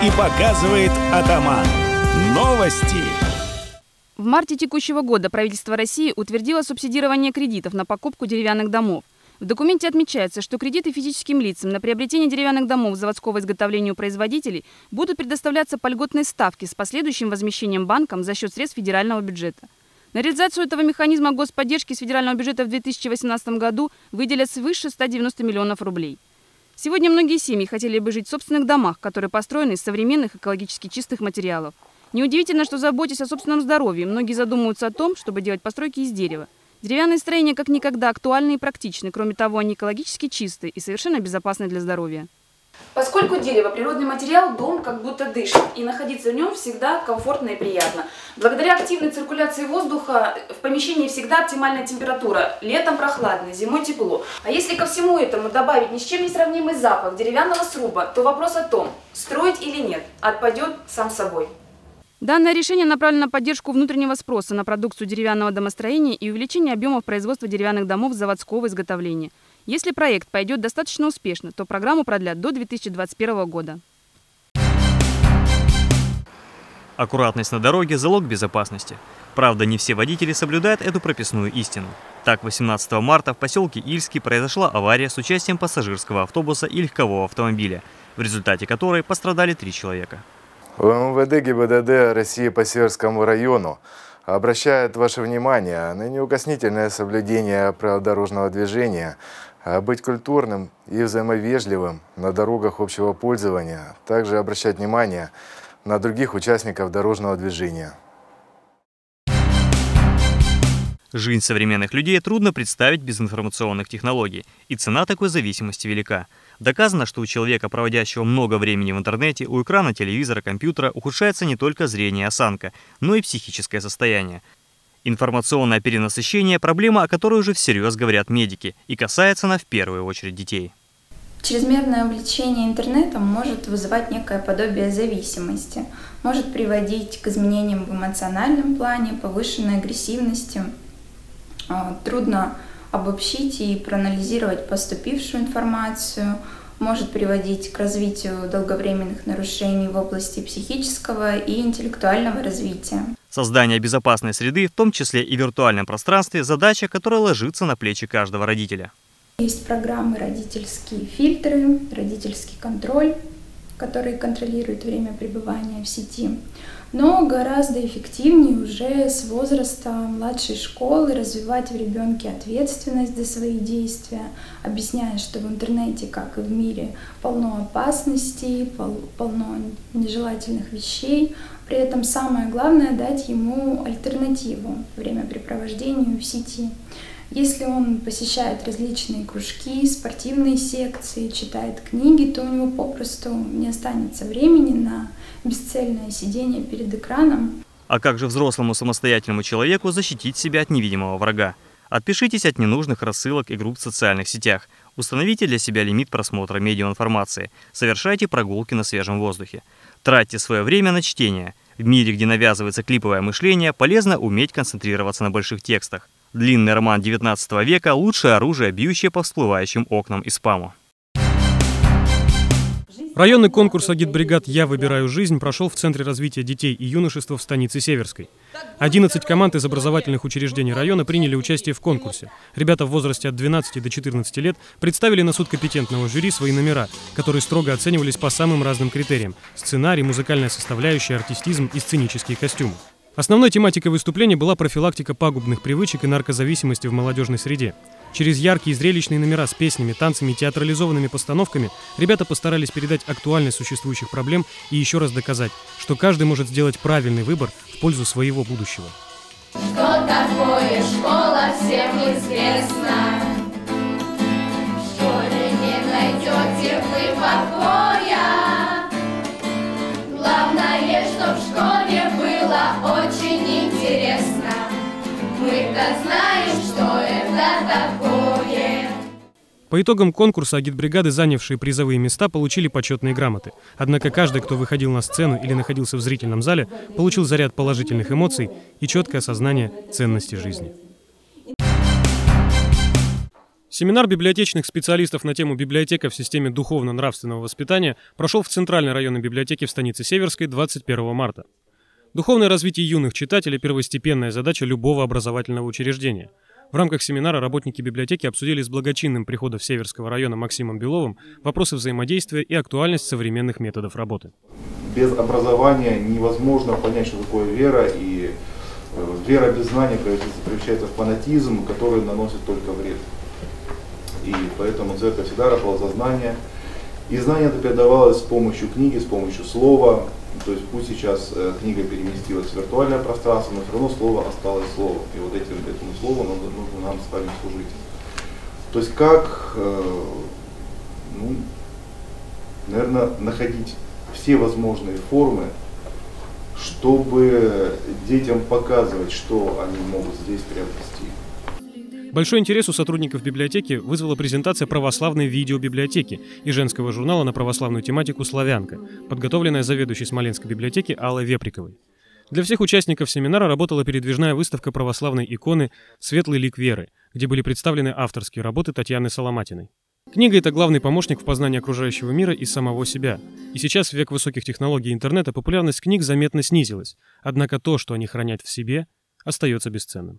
и показывает атаман. Новости. В марте текущего года правительство России утвердило субсидирование кредитов на покупку деревянных домов. В документе отмечается, что кредиты физическим лицам на приобретение деревянных домов заводского изготовления у производителей будут предоставляться по льготной ставке с последующим возмещением банком за счет средств федерального бюджета. На реализацию этого механизма господдержки с федерального бюджета в 2018 году выделят свыше 190 миллионов рублей. Сегодня многие семьи хотели бы жить в собственных домах, которые построены из современных экологически чистых материалов. Неудивительно, что, заботясь о собственном здоровье, многие задумываются о том, чтобы делать постройки из дерева. Деревянные строения как никогда актуальны и практичны. Кроме того, они экологически чистые и совершенно безопасны для здоровья. Поскольку дерево – природный материал, дом как будто дышит, и находиться в нем всегда комфортно и приятно. Благодаря активной циркуляции воздуха в помещении всегда оптимальная температура. Летом прохладно, зимой тепло. А если ко всему этому добавить ни с чем не сравнимый запах деревянного сруба, то вопрос о том, строить или нет, отпадет сам собой. Данное решение направлено на поддержку внутреннего спроса на продукцию деревянного домостроения и увеличение объемов производства деревянных домов заводского изготовления. Если проект пойдет достаточно успешно, то программу продлят до 2021 года. Аккуратность на дороге – залог безопасности. Правда, не все водители соблюдают эту прописную истину. Так, 18 марта в поселке Ильский произошла авария с участием пассажирского автобуса и легкового автомобиля, в результате которой пострадали 3 человека. В МВД ГИБДД России по Северскому району обращает ваше внимание на неукоснительное соблюдение правил дорожного движения, быть культурным и взаимовежливым на дорогах общего пользования, также обращать внимание на других участников дорожного движения. Жизнь современных людей трудно представить без информационных технологий, и цена такой зависимости велика. Доказано, что у человека, проводящего много времени в интернете, у экрана телевизора, компьютера ухудшается не только зрение и осанка, но и психическое состояние. Информационное перенасыщение – проблема, о которой уже всерьез говорят медики, и касается она в первую очередь детей. Чрезмерное увлечение интернетом может вызывать некое подобие зависимости, может приводить к изменениям в эмоциональном плане, повышенной агрессивности. Трудно обобщить и проанализировать поступившую информацию, может приводить к развитию долговременных нарушений в области психического и интеллектуального развития. Создание безопасной среды, в том числе и в виртуальном пространстве, задача, которая ложится на плечи каждого родителя. Есть программы «Родительские фильтры», «Родительский контроль», которые контролируют время пребывания в сети. Но гораздо эффективнее уже с возраста младшей школы развивать в ребенке ответственность за свои действия, объясняя, что в интернете, как и в мире, полно опасностей, полно нежелательных вещей. При этом самое главное — дать ему альтернативу времяпрепровождению в сети. Если он посещает различные кружки, спортивные секции, читает книги, то у него попросту не останется времени на бесцельное сидение перед экраном. А как же взрослому самостоятельному человеку защитить себя от невидимого врага? Отпишитесь от ненужных рассылок и групп в социальных сетях. Установите для себя лимит просмотра медиаинформации. Совершайте прогулки на свежем воздухе. Тратьте свое время на чтение. В мире, где навязывается клиповое мышление, полезно уметь концентрироваться на больших текстах. Длинный роман 19 века – лучшее оружие, бьющее по всплывающим окнам и спаму. Районный конкурс агитбригад «Я выбираю жизнь» прошел в Центре развития детей и юношества в станице Северской. 11 команд из образовательных учреждений района приняли участие в конкурсе. Ребята в возрасте от 12 до 14 лет представили на суд компетентного жюри свои номера, которые строго оценивались по самым разным критериям – сценарий, музыкальная составляющая, артистизм и сценические костюмы. Основной тематикой выступления была профилактика пагубных привычек и наркозависимости в молодежной среде. Через яркие и зрелищные номера с песнями, танцами и театрализованными постановками ребята постарались передать актуальность существующих проблем и еще раз доказать, что каждый может сделать правильный выбор в пользу своего будущего. Что такое школа, всем известно. В школе не найдете вы покоя. Главное, что в школе было очень интересно. Мы-то знаем, что это такое. По итогам конкурса агитбригады, занявшие призовые места, получили почетные грамоты. Однако каждый, кто выходил на сцену или находился в зрительном зале, получил заряд положительных эмоций и четкое осознание ценности жизни. Семинар библиотечных специалистов на тему «Библиотека в системе духовно-нравственного воспитания» прошел в Центральной районной библиотеке в станице Северской 21 марта. Духовное развитие юных читателей – первостепенная задача любого образовательного учреждения. В рамках семинара работники библиотеки обсудили с благочинным прихода Северского района Максимом Беловым вопросы взаимодействия и актуальность современных методов работы. Без образования невозможно понять, что такое вера, и вера без знания превращается в фанатизм, который наносит только вред. И поэтому церковь всегда работала за знания. И знание это передавалось с помощью книги, с помощью слова. То есть пусть сейчас книга переместилась в виртуальное пространство, но все равно слово осталось словом. И вот этому слову нужно нам с вами служить. То есть как, наверное, находить все возможные формы, чтобы детям показывать, что они могут здесь приобрести. Большой интерес у сотрудников библиотеки вызвала презентация православной видеобиблиотеки и женского журнала на православную тематику «Славянка», подготовленная заведующей Смоленской библиотеки Аллой Веприковой. Для всех участников семинара работала передвижная выставка православной иконы «Светлый лик веры», где были представлены авторские работы Татьяны Соломатиной. Книга – это главный помощник в познании окружающего мира и самого себя. И сейчас, в век высоких технологий интернета, популярность книг заметно снизилась. Однако то, что они хранят в себе, остается бесценным.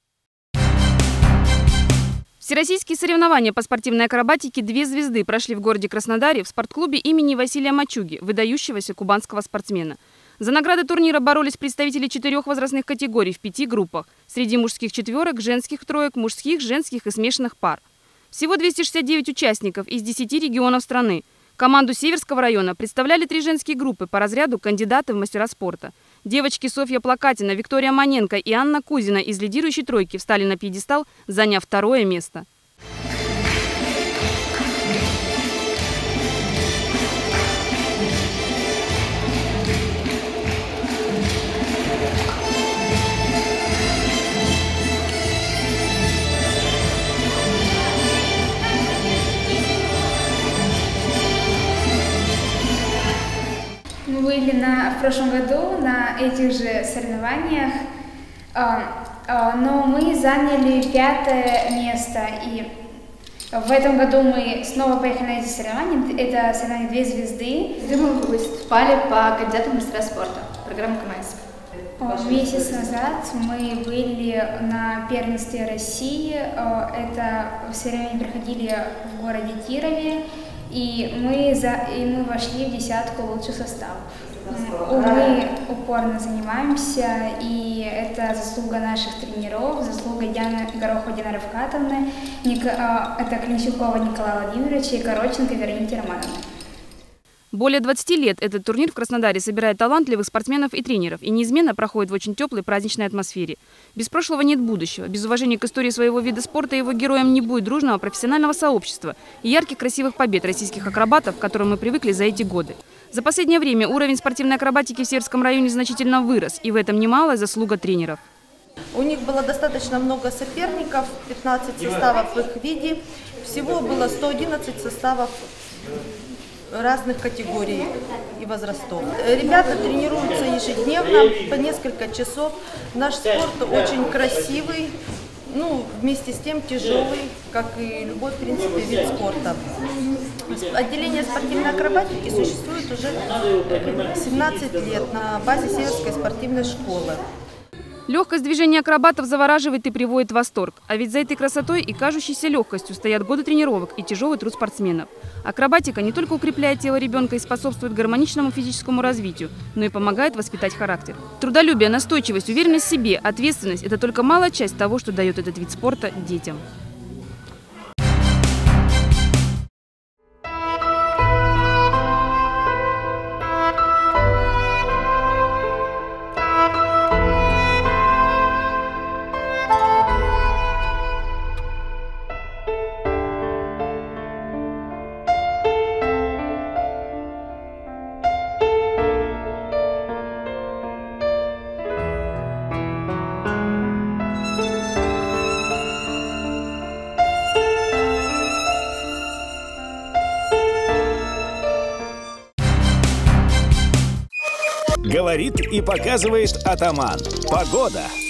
Всероссийские соревнования по спортивной акробатике «Две звезды» прошли в городе Краснодаре в спортклубе имени Василия Мачуги, выдающегося кубанского спортсмена. За награды турнира боролись представители 4 возрастных категорий в 5 группах. Среди мужских четверок, женских троек, мужских, женских и смешанных пар. Всего 269 участников из 10 регионов страны. Команду Северского района представляли 3 женские группы по разряду кандидаты в мастера спорта. Девочки Софья Плакатина, Виктория Маненко и Анна Кузина из лидирующей тройки встали на пьедестал, заняв 2-е место. Мы были в прошлом году на этих же соревнованиях, но мы заняли 5-е место. И в этом году мы снова поехали на эти соревнования. Это соревнования «Две звезды». Мы выступали по кандидатам в мастера спорта, программа КМС. Месяц назад мы были на первенстве России. Это соревнования проходили в городе Кирове. И мы вошли в 10-ку лучших составов. Мы упорно занимаемся, и это заслуга наших тренеров, заслуга Горохова Дианы Равкатовны, это Клинчукова Николая Владимировича и Короченко Вероники Романовны. Более 20 лет этот турнир в Краснодаре собирает талантливых спортсменов и тренеров и неизменно проходит в очень теплой праздничной атмосфере. Без прошлого нет будущего. Без уважения к истории своего вида спорта и его героям не будет дружного профессионального сообщества и ярких красивых побед российских акробатов, к которым мы привыкли за эти годы. За последнее время уровень спортивной акробатики в Северском районе значительно вырос, и в этом немалая заслуга тренеров. У них было достаточно много соперников, 15 составов в их виде. Всего было 111 составов разных категорий и возрастов. Ребята тренируются ежедневно, по несколько часов. Наш спорт очень красивый, вместе с тем тяжелый, как и любой, в принципе, вид спорта. Отделение спортивной акробатики существует уже 17 лет на базе Северской спортивной школы. Легкость движения акробатов завораживает и приводит в восторг. А ведь за этой красотой и кажущейся легкостью стоят годы тренировок и тяжелый труд спортсменов. Акробатика не только укрепляет тело ребенка и способствует гармоничному физическому развитию, но и помогает воспитать характер. Трудолюбие, настойчивость, уверенность в себе, ответственность – это только малая часть того, что дает этот вид спорта детям. Говорит и показывает атаман. Погода.